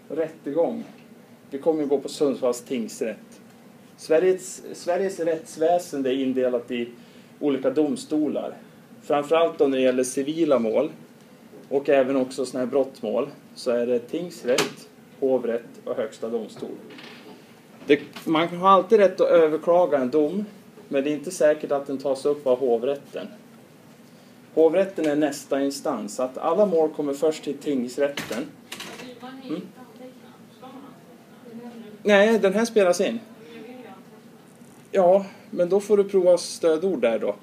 rättegång. Vi kommer att gå på Sundsvalls tingsrätt. Sveriges rättsväsende är indelat i olika domstolar. Framförallt när det gäller civila mål och även också såna här brottmål så är det tingsrätt, hovrätt och högsta domstol. Man har alltid rätt att överklaga en dom, men det är inte säkert att den tas upp av hovrätten. Hovrätten är nästa instans, så att alla mål kommer först till tingsrätten. Nej, den här spelas in. Ja, men då får du prova stödord där då.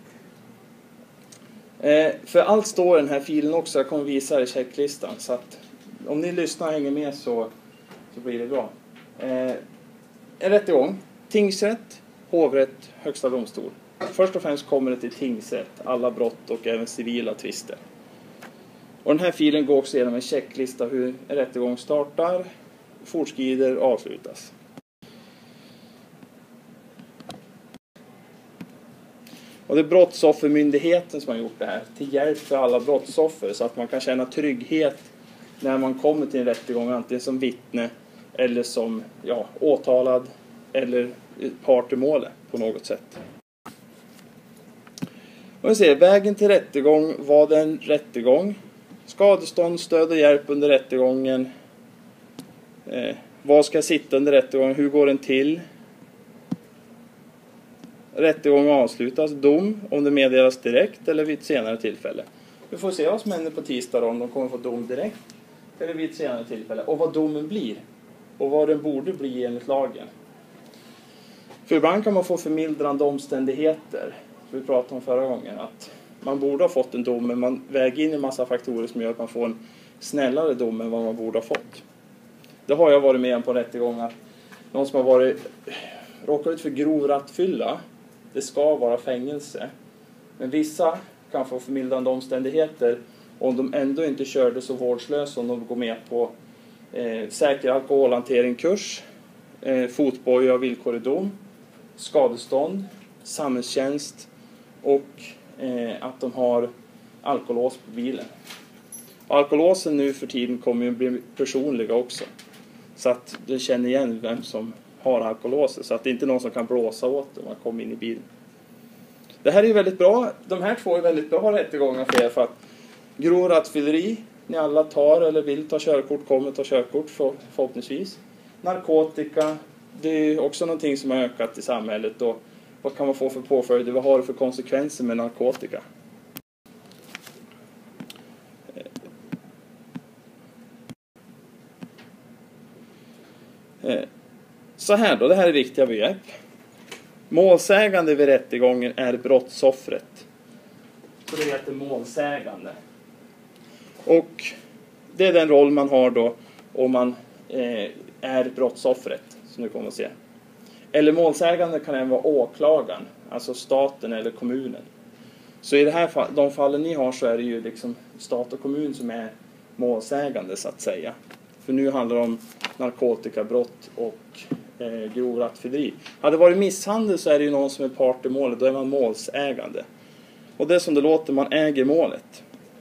För allt står i den här filen också, jag kommer visa i checklistan. Så att om ni lyssnar och hänger med så blir det bra. En rättegång, tingsrätt, hovrätt, högsta domstol. Först och främst kommer det till tingsrätt, alla brott och även civila tvister. Och den här filen går också igenom en checklista hur en rättegång startar, fortskrider och avslutas. Och det är brottsoffermyndigheten som har gjort det här till hjälp för alla brottsoffer så att man kan känna trygghet när man kommer till en rättegång, antingen som vittne eller som åtalad eller part i målet på något sätt. Och vi ser, vägen till rättegång, vad är en rättegång? Skadestånd, stöd och hjälp under rättegången. Vad ska sitta under rättegången? Hur går den till? Rättegång avslutas. Dom, om det meddelas direkt eller vid ett senare tillfälle. Vi får se vad som händer på tisdag då, om de kommer få dom direkt eller vid ett senare tillfälle. Och vad domen blir. Och vad den borde bli enligt lagen. För ibland kan man få förmildrande omständigheter. Vi pratade om förra gången att man borde ha fått en dom, men man väger in en massa faktorer som gör att man får en snällare dom än vad man borde ha fått. Det har jag varit med om på rättegång att någon som har råkat ut för grov rattfylla, det ska vara fängelse. Men vissa kan få förmildrande omständigheter om de ändå inte körde så vårdslöst om de går med på säker alkoholhantering-kurs, fotboja och villkorlig dom, skadestånd, samhällstjänst och att de har alkolås på bilen. Alkolåsen nu för tiden kommer ju bli personliga också. Så att du känner igen vem som har alkolåset. Så att det inte är någon som kan blåsa åt när man kommer in i bilen. Det här är ju väldigt bra. De här två är väldigt bra rättegångar för er. För att grov rattfylleri, ni alla tar eller vill ta körkort, kommer ta körkort förhoppningsvis. Narkotika, det är också någonting som har ökat i samhället. Och vad kan man få för påföljder? Vad har det för konsekvenser med narkotika? Så här då, det här är viktiga begrepp. Målsägande vid rättegången är brottsoffret. Så det heter målsägande. Och det är den roll man har då om man är brottsoffret, som du kommer att se. Eller målsägande kan även vara åklagaren, alltså staten eller kommunen. Så i de fallen ni har så är det ju liksom stat och kommun som är målsägande så att säga. För nu handlar det om narkotikabrott och grov rattfylleri. Hade det varit misshandel så är det ju någon som är part i målet, då är man målsägande. Och det är som det låter, man äger målet.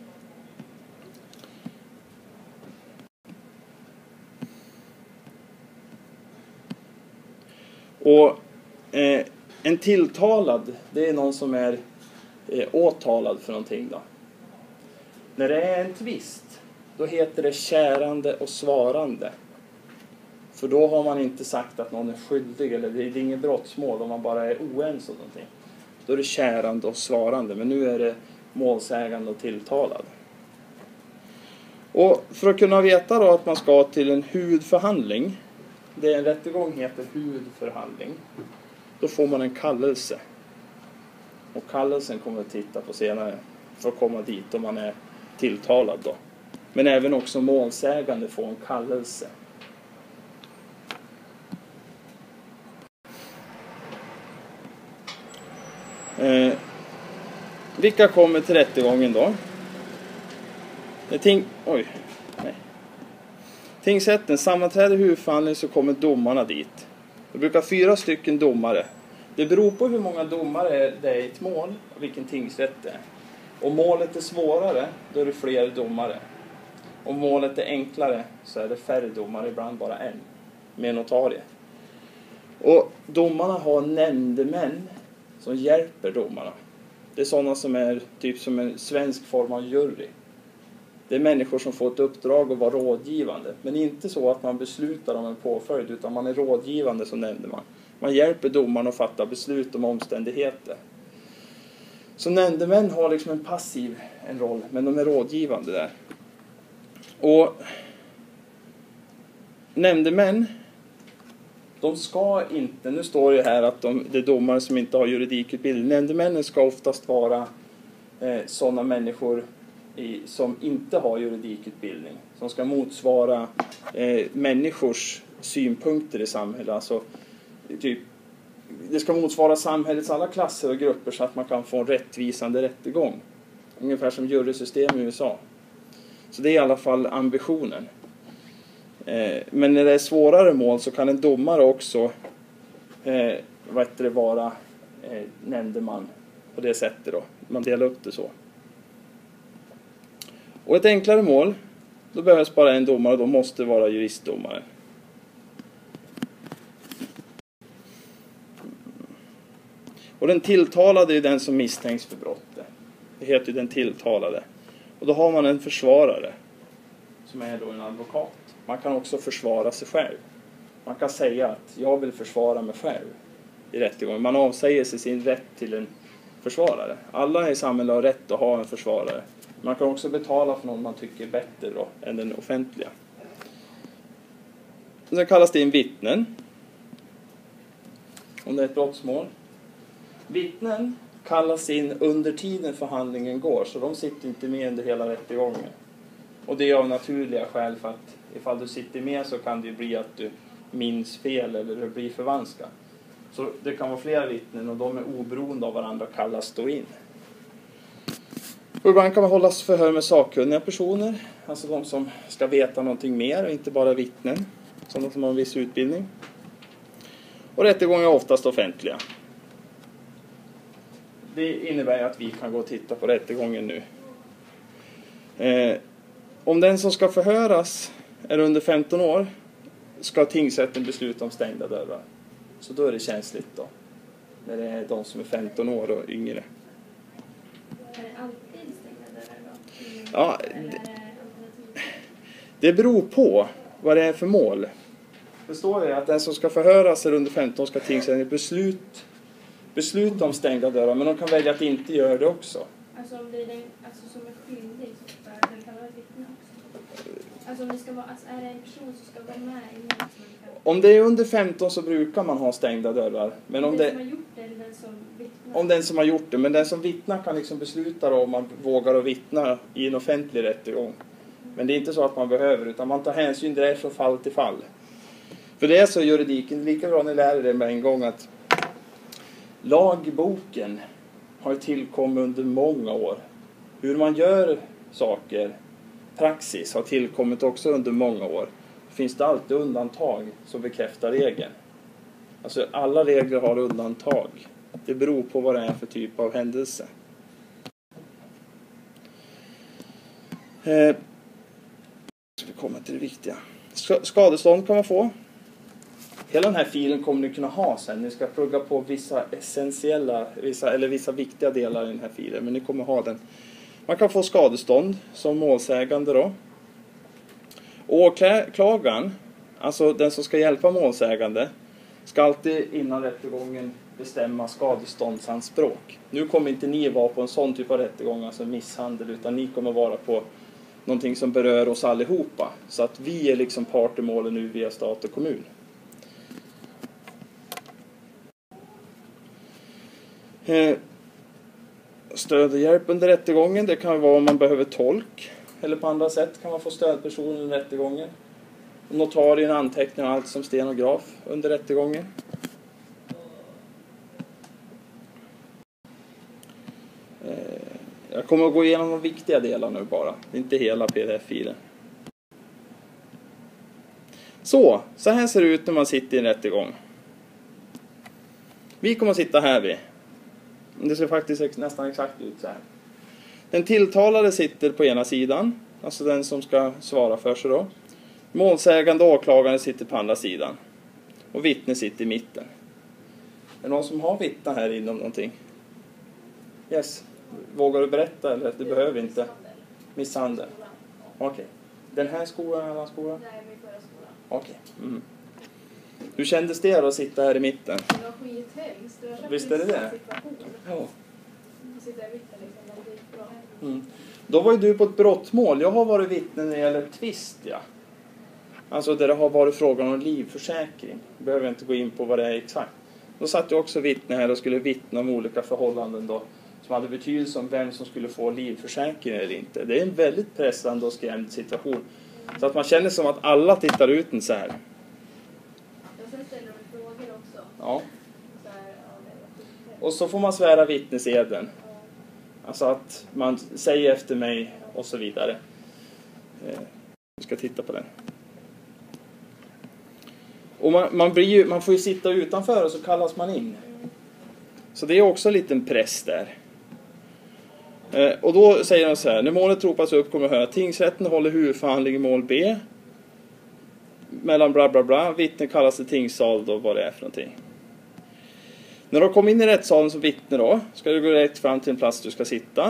Och en tilltalad, det är någon som är åtalad för någonting då. När det är en tvist, då heter det kärande och svarande. För då har man inte sagt att någon är skyldig, eller det är inget brottsmål om man bara är oense om någonting. Då är det kärande och svarande, men nu är det målsägande och tilltalad. Och för att kunna veta då att man ska till en huvudförhandling, det är en rättegång heter huvudförhandling, då får man en kallelse. Och kallelsen kommer att titta på senare för att komma dit om man är tilltalad då. Men även också målsägande får en kallelse. Vilka kommer till rättegången då? Tingsrätten sammanträder huvudförhandling, så kommer domarna dit. Det brukar 4 stycken domare. Det beror på hur många domare det är i ett mål och vilken tingsrätt det är. Om målet är svårare, då är det fler domare. Om målet är enklare så är det färre domare, ibland bara en, med notarie. Och domarna har nämndemän som hjälper domarna. Det är sådana som är typ som en svensk form av jury. Det är människor som får ett uppdrag att vara rådgivande. Men inte så att man beslutar om en påföljd, utan man är rådgivande som nämndeman. Man hjälper domaren att fatta beslut om omständigheter. Så nämndemän har liksom en roll, men de är rådgivande där. Och nämndemän, de ska inte, nu står det här att det är domare som inte har juridikutbildning. Nämndemännen ska oftast vara sådana människor som inte har juridikutbildning. Som ska motsvara människors synpunkter i samhället. Alltså, typ, det ska motsvara samhällets alla klasser och grupper så att man kan få en rättvisande rättegång. Ungefär som jurysystem i USA. Så det är i alla fall ambitionen. Men när det är svårare mål så kan en domare också vara nämndeman på det sättet då. Man delar upp det så. Och ett enklare mål, då behövs bara en domare och då måste det vara juristdomare. Och den tilltalade är den som misstänks för brottet. Det heter ju den tilltalade. Och då har man en försvarare som är då en advokat. Man kan också försvara sig själv. Man kan säga att jag vill försvara mig själv i rättegången. Man avsäger sig sin rätt till en försvarare. Alla i samhället har rätt att ha en försvarare. Man kan också betala för någon man tycker är bättre då än den offentliga. Sen kallas det in vittnen. Om det är ett brottsmål. Vittnen kallas in under tiden förhandlingen går. Så de sitter inte med under hela rättegången. Och det är av naturliga skäl, för att ifall du sitter med så kan det ju bli att du minns fel eller det blir förvanskat. Så det kan vara flera vittnen och de är oberoende av varandra och kallas då in. Och ibland kan man hållas förhör med sakkunniga personer. Alltså de som ska veta någonting mer och inte bara vittnen. Sådana som har en viss utbildning. Och rättegångar är oftast offentliga. Det innebär att vi kan gå och titta på rättegången nu. Om den som ska förhöras är under 15 år ska tingsrätten besluta om stängda dörrar. Så då är det känsligt då. När det är de som är 15 år och yngre. Är det alltid stängda dörrar då? Ja, det beror på vad det är för mål. Det står det att den som ska förhöras är under 15 ska tingsrätten besluta om stängda dörrar. Men de kan välja att inte göra det också. Alltså om det är den som är skyldig så ska den kan vara ett vittne också. Alltså om det ska vara, är det en person som ska vara med i målet som kan... Om det är under 15 så brukar man ha stängda dörrar. Men om den som har gjort det eller den som vittnar? Om den som har gjort det. Men den som vittnar kan liksom besluta om man vågar att vittna i en offentlig rättegång. Men det är inte så att man behöver, utan man tar hänsyn direkt från fall till fall. För det är så i juridiken, lika bra ni lär er med en gång att lagboken har tillkommit under många år. Hur man gör saker, praxis, har tillkommit också under många år. Finns det alltid undantag som bekräftar regeln. Alltså alla regler har undantag. Det beror på vad det är för typ av händelse. Ska vi komma till det viktiga. Skadestånd kan man få. Hela den här filen kommer ni kunna ha sen. Ni ska plugga på vissa essentiella, vissa viktiga delar i den här filen. Men ni kommer ha den. Man kan få skadestånd som målsägande då. Åklagaren, alltså den som ska hjälpa målsägande, ska alltid innan rättegången bestämma skadeståndsanspråk. Nu kommer inte ni vara på en sån typ av rättegång, alltså misshandel, utan ni kommer vara på någonting som berör oss allihopa. Så att vi är liksom part i målen nu via stat och kommun. Stöd och hjälp under rättegången, det kan vara om man behöver tolk. Eller på andra sätt kan man få stödperson under rättegången. Notarien antecknar allt som stenograf under rättegången. Jag kommer att gå igenom de viktiga delarna nu bara. Inte hela pdf-filen. Så här ser det ut när man sitter i en rättegång. Vi kommer att sitta här vid. Det ser faktiskt nästan exakt ut så här. Den tilltalade sitter på ena sidan alltså den som ska svara för sig då. Målsägande och åklagaren sitter på andra sidan. Och vittne sitter i mitten. Är det någon som har vittna här inom någonting? Yes. Vågar du berätta eller? Du behöver inte. Misshandel. Okej. Den här skolan eller annan skola? Nej, min förra skola. Okej. Mm. Hur kändes det då att sitta här i mitten? Det var skithemskt. Det var Visst är det det? situation. Ja. Att sitta i mitten liksom, det gick bra. Mm. Då var ju du på ett brottmål. Jag har varit vittne när det gäller tvist, ja. Alltså där det har varit frågan om livförsäkring. Behöver jag inte gå in på vad det är exakt. Då satt jag också vittne här och skulle vittna om olika förhållanden då. Som hade betydelse om vem som skulle få livförsäkring eller inte. Det är en väldigt pressande och skrämd situation. Så att man känner som att alla tittar ut en så här. Och sen ställer de frågor också. Ja. Så här, ja, det var skithemskt. Och så får man svära vittneseden. Alltså att man säger efter mig och så vidare. Vi ska titta på den. Och man får ju sitta utanför och så kallas man in. Så det är också en liten press där. Och då säger de så här. När målet ropas upp kommer höra. Tingsrätten håller huvudförhandling i mål B. Mellan bla bla bla. Vittne kallas till tingssal då vad det är för någonting. När du kommer in i rättssalen som vittne då. Ska du gå direkt fram till en plats du ska sitta.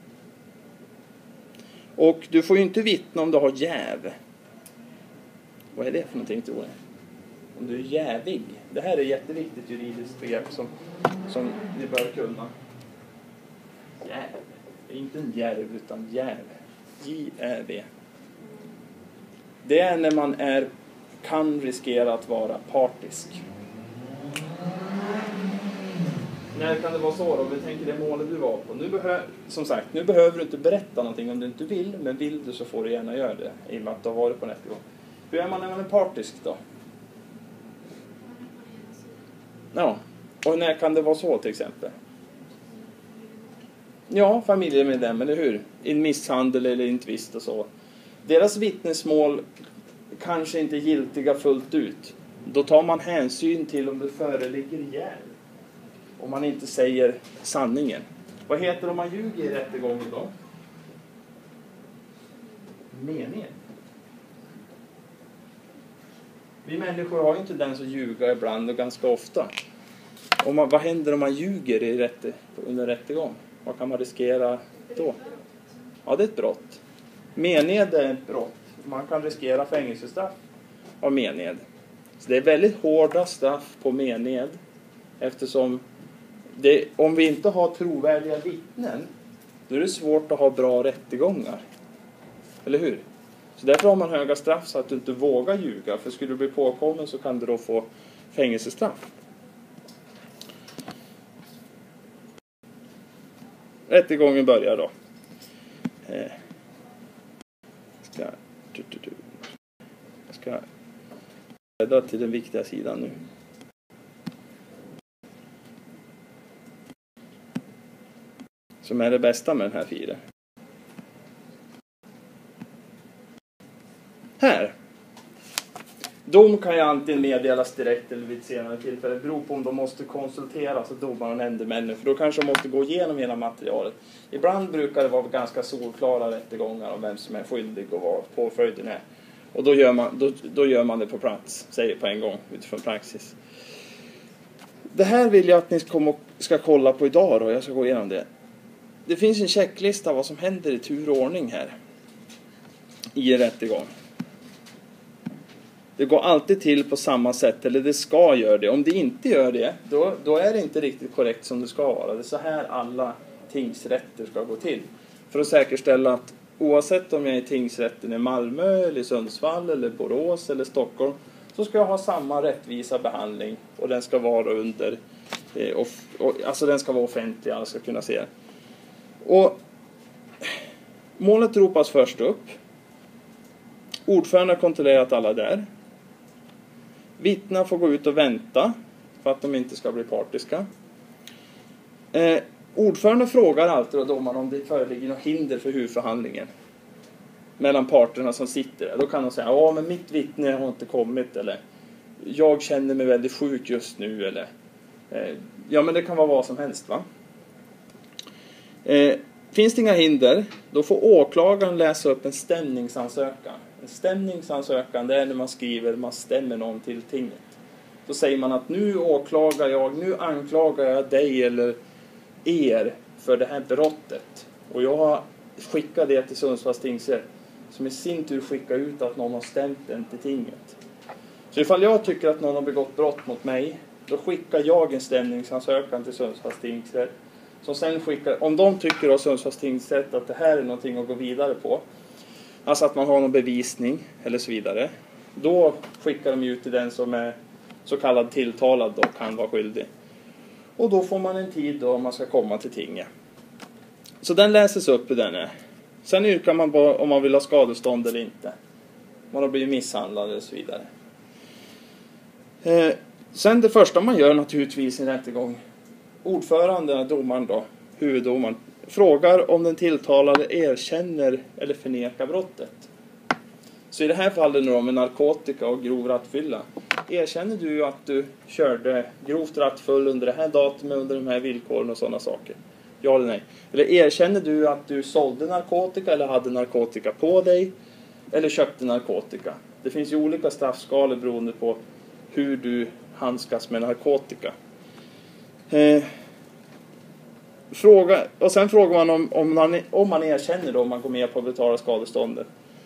Och du får ju inte vittna om du har jäv. Vad är det för någonting tror jag? Om du är jävig. Det här är ett jätteviktigt juridiskt begrepp som ni bör kunna. Jäv. Det är inte en järv utan jäv. J-Ä-V. Det är när man kan riskera att vara partisk. När kan det vara så då? Vi tänker det målet du var på. Som sagt, nu behöver du inte berätta någonting om du inte vill. Men vill du så får du gärna göra det. I och med att du har varit på en rättegång. Hur är man när man är partisk då? Ja, och när kan det vara så till exempel? Ja, familjemedlem, eller hur? I en misshandel eller i en tvist och så. Deras vittnesmål kanske inte är giltiga fullt ut. Då tar man hänsyn till om det föreligger jäv. Om man inte säger sanningen. Vad heter det om man ljuger i rättegången då? Mened. Vi människor har ju inte den som ljuger ibland och ganska ofta. Vad händer om man ljuger under rättegång? Vad kan man riskera då? Ja, det är ett brott. Mened är ett brott. Man kan riskera fängelsestraff av mened. Så det är väldigt hårda straff på mened. Eftersom om vi inte har trovärdiga vittnen, då är det svårt att ha bra rättegångar. Eller hur? Så därför har man höga straff så att du inte vågar ljuga. För skulle du bli påkommen så kan du då få fängelsestraff. Rättegången börjar då. Jag ska rädda till den viktiga sidan nu. Som är det bästa med den här filen. Här. Dom kan ju antingen meddelas direkt eller vid ett senare tillfälle. Det beror på om de måste konsulteras av domaren och nämndemännen. För då kanske de måste gå igenom hela materialet. Ibland brukar det vara ganska solklara rättegångar om vem som är skyldig och vad påföljden är. Och då gör man det på plats. Säger på en gång utifrån praxis. Det här vill jag att ni ska kolla på idag då. Jag ska gå igenom det. Det finns en checklista vad som händer i tur och ordning här. I en rättegång. Det går alltid till på samma sätt, eller det ska göra det. Om det inte gör det, då är det inte riktigt korrekt som det ska vara. Det är så här alla tingsrätter ska gå till. För att säkerställa att oavsett om jag är i tingsrätten i Malmö, eller Sundsvall, eller Borås, eller Stockholm, så ska jag ha samma rättvisa behandling. Och den ska vara alltså den ska vara offentlig, alla ska kunna se. Och målet ropas först upp. Ordförande kontrollerar att alla är där. Vittna får gå ut och vänta för att de inte ska bli partiska. Ordförande frågar alltid domaren om det föreligger något hinder för huvudförhandlingen mellan parterna som sitter där. Då kan de säga, ja men mitt vittne har inte kommit, eller jag känner mig väldigt sjuk just nu, eller ja men det kan vara vad som helst va. Finns det inga hinder, då får åklagaren läsa upp en stämningsansökan. En stämningsansökan, det är när man stämmer någon till tinget. Då säger man att nu anklagar jag dig eller er för det här brottet. Och jag skickar det till Sundsvalls tingsrätt, som i sin tur skickar ut att någon har stämt den till tinget. Så ifall jag tycker att någon har begått brott mot mig, då skickar jag en stämningsansökan till Sundsvalls tingsrätt. Som sen skickar, om de tycker av Sundsvalls tingsrätt att det här är någonting att gå vidare på, alltså att man har någon bevisning eller så vidare, då skickar de ut till den som är så kallad tilltalad och kan vara skyldig. Och då får man en tid då man ska komma till tinget. Så den läses upp hur den är. Sen yrkar man på om man vill ha skadestånd eller inte. Man har blivit misshandlad och så vidare. Sen det första man gör naturligtvis i en rättegång. Ordföranden, domaren då, huvuddomaren, frågar om den tilltalade erkänner eller förnekar brottet. Så i det här fallet nu med narkotika och grov rattfylla. Erkänner du att du körde grovt rattfull under det här datumet, under de här villkoren och sådana saker? Ja eller nej? Eller erkänner du att du sålde narkotika eller hade narkotika på dig? Eller köpte narkotika? Det finns ju olika straffskalor beroende på hur du handskas med narkotika. Och sen frågar man om man erkänner då, om man går med på att betala skadeståndet.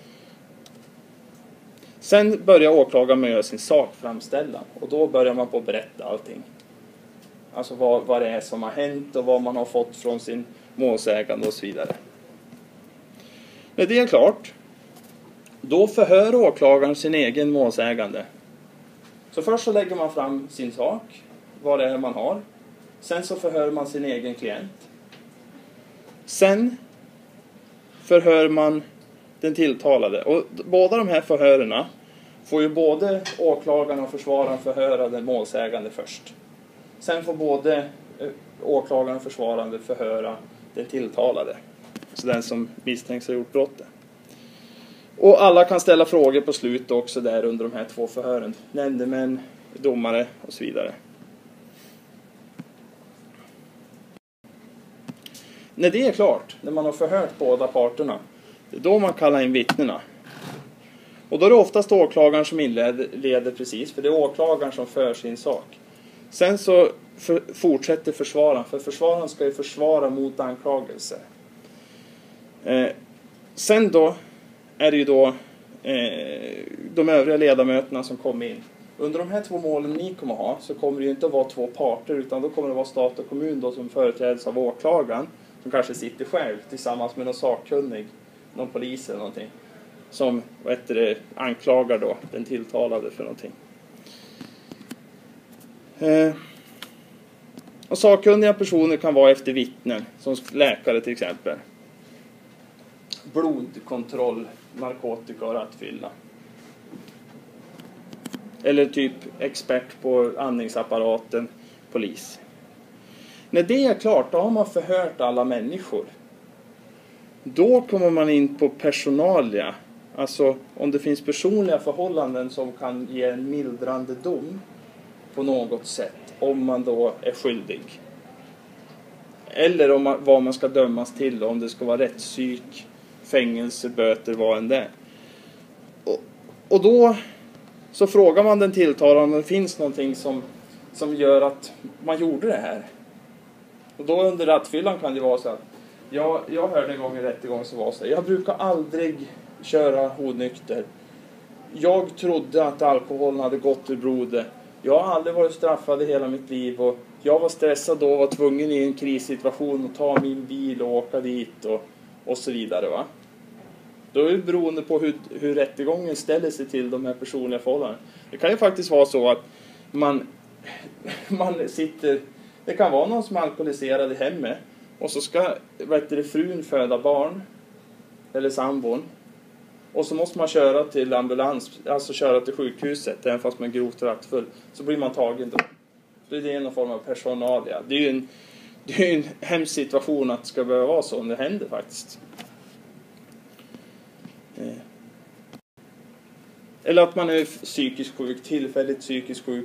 Sen börjar åklagaren med att göra sin sakframställan. Och då börjar man på att berätta allting. Alltså vad det är som har hänt och vad man har fått från sin målsägande och så vidare. När det är klart, då förhör åklagaren sin egen målsägande. Så först så lägger man fram sin sak, vad det är man har. Sen så förhör man sin egen klient. Sen förhör man den tilltalade. Och båda de här förhörerna får ju både åklagaren och försvararen förhöra den målsägande först. Sen får både åklagaren och försvararen förhöra den tilltalade. Så den som misstänks ha gjort brottet. Och alla kan ställa frågor på slutet också där under de här två förhören. Nämndemän, domare och så vidare. När det är klart, när man har förhört båda parterna, det är då man kallar in vittnena. Och då är det oftast åklagaren som inleder precis, för det är åklagaren som för sin sak. Sen så fortsätter försvararen, för försvararen ska ju försvara mot anklagelser. Sen då är det ju då de övriga ledamöterna som kommer in. Under de här två målen ni kommer ha så kommer det ju inte att vara två parter, utan då kommer det vara stat och kommun då som företräds av åklagaren, som kanske sitter själv tillsammans med någon sakkunnig, någon polis eller någonting, som anklagar då den tilltalade för någonting. Och sakkunniga personer kan vara efter vittnen, som läkare till exempel. Blodkontroll, narkotika och rattfylla. Eller typ expert på andningsapparaten, polis. När det är klart, då har man förhört alla människor. Då kommer man in på personalia. Alltså om det finns personliga förhållanden som kan ge en mildrande dom på något sätt. Om man då är skyldig. Eller om vad man ska dömas till. Om det ska vara rättspsyk, fängelse, böter, vad än det. Och då så frågar man den tilltalade om det finns någonting som gör att man gjorde det här. Och då under rattfyllan kan det vara så att jag hörde en gång i rättegång så var så här: jag brukar aldrig köra onykter. Jag trodde att alkoholen hade gått ur blodet. Jag har aldrig varit straffad i hela mitt liv och jag var stressad då och var tvungen i en krissituation att ta min bil och åka dit och så vidare, va. Då är det beroende på hur rättegången ställer sig till de här personliga förhållandena. Det kan ju faktiskt vara så att man sitter... Det kan vara någon som är alkoholiserad i hemmet och så ska frun föda barn eller sambon. Och så måste man köra till ambulans, alltså köra till sjukhuset, även fast man är grovt rattfull. Så blir man tagen då. Då är det någon form av personalia. Det är ju en hemsk situation att det ska behöva vara så, om det händer faktiskt. Eller att man är psykiskt sjuk, tillfälligt psykiskt sjuk,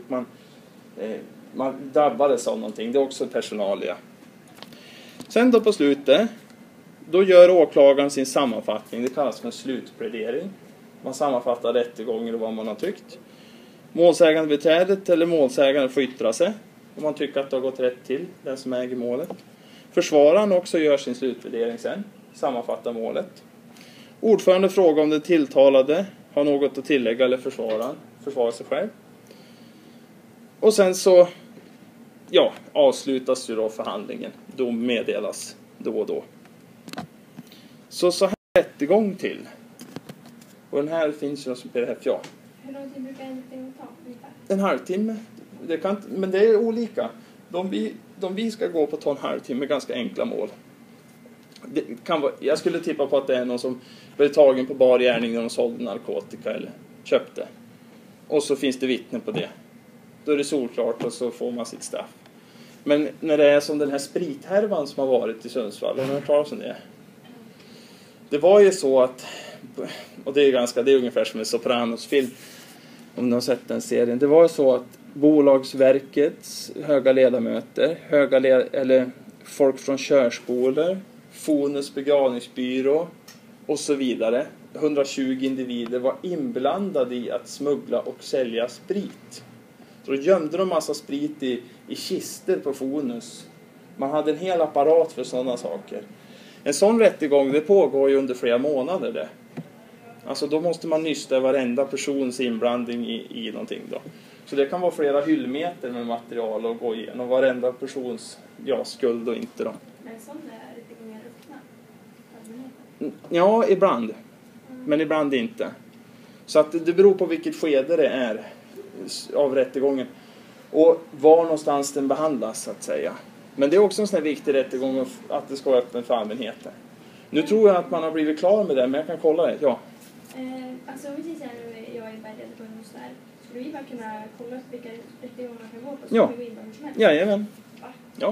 man drabbades av någonting. Det är också personalia. Sen då på slutet då gör åklagaren sin sammanfattning. Det kallas för en slutplädering. Man sammanfattar rättegången och vad man har tyckt. Målsägandebiträdet eller målsägaren får yttra sig om man tycker att det har gått rätt till, den som äger målet. Försvararen också gör sin slutplädering sen, sammanfattar målet. Ordförande frågar om den tilltalade har något att tillägga eller försvarar sig själv. Och sen så avslutas ju då förhandlingen. Dom meddelas då och då. Så här rättegång till. Och den här finns ju som pdf. Ja. Hur lång tid brukar en rättegång ta? En halvtimme. Men det är olika. De vi ska gå på tar en halvtimme, ganska enkla mål. Det kan vara, jag skulle tippa på att det är någon som blev tagen på bar gärning när de sålde narkotika eller köpte. Och så finns det vittnen på det. Då är det solklart och så får man sitt straff. Men när det är som den här sprithärvan som har varit i Sundsvall, har ni hört talas om det? Det var ju så att, och det är ungefär som en Sopranos-film, om ni har sett den serien. Det var ju så att Bolagsverkets höga ledamöter, eller folk från körskolor, Fonus begravningsbyrå och så vidare, 120 individer var inblandade i att smuggla och sälja sprit. Så då gömde de massa sprit i kister på Fonus. Man hade en hel apparat för sådana saker. En sån rättegång, det pågår ju under flera månader det. Alltså då måste man nysta varenda persons inblandning i någonting då. Så det kan vara flera hyllmeter med material och gå igenom varenda persons skuld och inte då. Men sån är rättegångar öppna? Ja, ibland. Men ibland inte. Så att det beror på vilket skede det är av rättegången. Och var någonstans den behandlas så att säga. Men det är också en sån här viktig rättegång att det ska vara öppen för allmänheten. Nu tror jag att man har blivit klar med det, men jag kan kolla det. Ja. Alltså om vi säger nu, jag är beredd på en där. Skulle vi bara kunna kolla upp vilka rättegångar man kan gå på? Så Ja. kan vi gå in på hur som helst. Jajamän. Ja.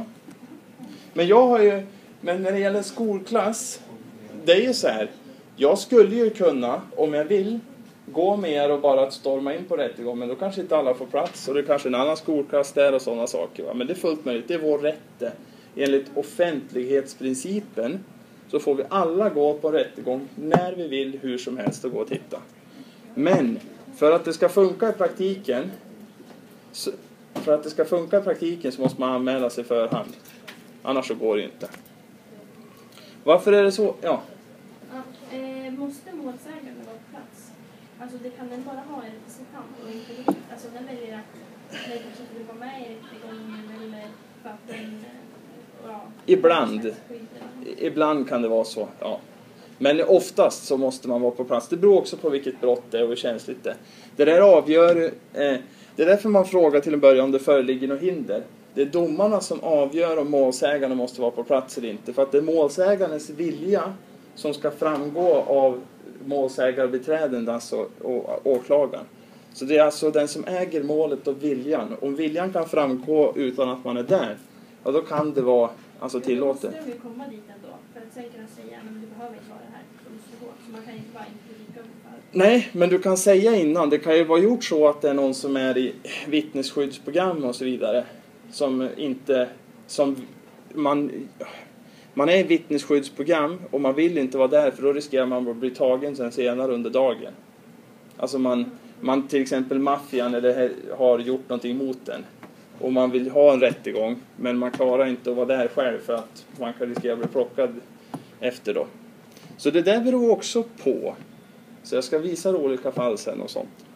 Men när det gäller skolklass, det är ju så här. Jag skulle ju kunna, om jag vill, gå med er och bara storma in på rättegång. Men då kanske inte alla får plats. Och det är kanske en annan skolklass där och sådana saker. Va? Men det är fullt möjligt. Det är vår rätt. Enligt offentlighetsprincipen så får vi alla gå på rättegång när vi vill, hur som helst, och gå och titta. Men för att det ska funka i praktiken så måste man anmäla sig förhand. Annars så går det inte. Varför är det så? Ja. Måste målsägande vara på plats? Alltså det kan den bara ha en representant och inte vittne. Alltså den väljer att den kanske inte vill vara med i rättegången eller för att den... Ibland kan det vara så, ja. Men oftast så måste man vara på plats. Det beror också på vilket brott det är och hur känsligt det är. Det där avgör... det är därför man frågar till en början om det föreligger något hinder. Det är domarna som avgör om målsägande måste vara på plats eller inte. För att det är målsägandens vilja som ska framgå av målsägarbiträden, alltså, och åklagaren. Så det är alltså den som äger målet och viljan. Om viljan kan framgå utan att man är där, ja, då kan det vara tillåtet. Då måste de ju komma dit ändå för att sen kunna säga men du behöver inte vara här, du måste gå. Så man kan inte bara inte lika ungefär. Nej, men du kan säga innan. Det kan ju vara gjort så att det är någon som är i vittnesskyddsprogram och så vidare. Man är i vittnesskyddsprogram och man vill inte vara där för då riskerar man att bli tagen sen senare under dagen. Alltså man till exempel maffian eller har gjort någonting mot den. Och man vill ha en rättegång men man klarar inte att vara där själv för att man kan riskera att bli plockad efter då. Så det där beror också på. Så jag ska visa olika fall sen och sånt.